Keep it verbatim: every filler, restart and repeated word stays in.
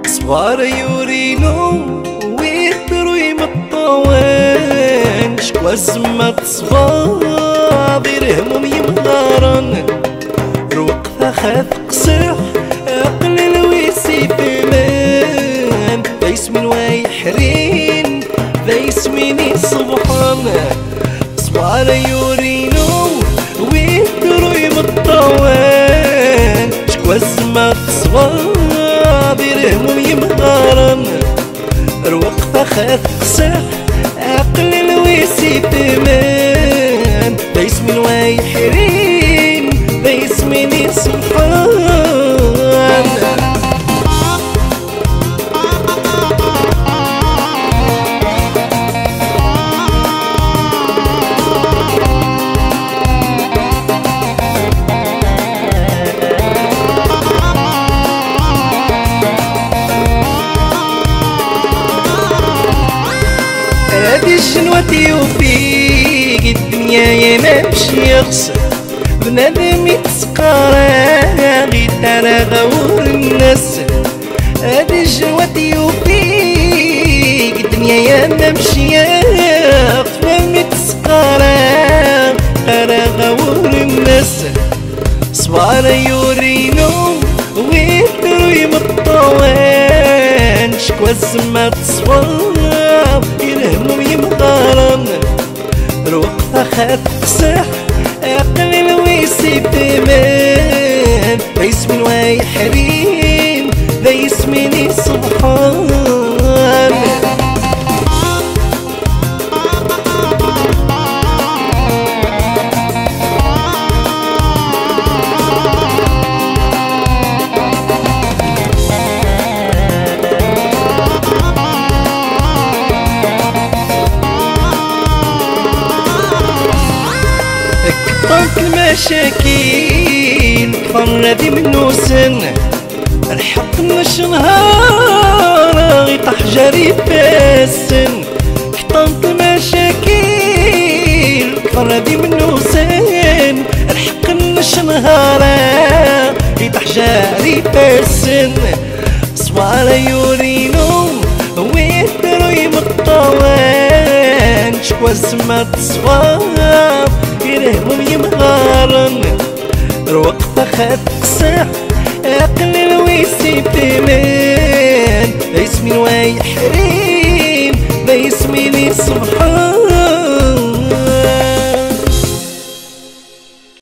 صبار يورينو ويقدروا يمطوان شكوا زمات صبابير هموم يمغارن روق خاف قصح عقل الويسي فمان فايس من وايحرين فايس مني سبحان صبار يورينو ويقدروا يمطوان شكوا زمات صبابير هموم يمغارن روق فخاف قصح عقل الويسي فمان فايس من وايحرين فايس مني سبحان هادي الجنوة وفيك الدنيا يا مامشي يخسر بنادم يتسقرا غي ترى غور الناس هادي الجنوة وفيك الدنيا يا مامشي يخسر يتسقرا ترى غور الناس صبار يورينو ويقدروا يمطوان شكوا زمات صواب الهموم يمغارن روق فخاف قصح عقل الويسي بمان فايس من وايحرين فايس مني سبحان كثرت المشاكل فرادي منو سن الحق مش نهار يطيح جري فالسن كثرت المشاكل فرادي منو سن الحق مش نهار يطيح جري فالسن صوار يورينو ويقدروا يمطوان شكوا زمات صواب يرهمهم يمغارن روق فخاف قصح عقل الويسي بمان فايس من وايحرين فايس مني سبحان